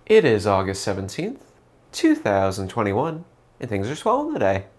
It is August 17th, 2021, and things are swell today.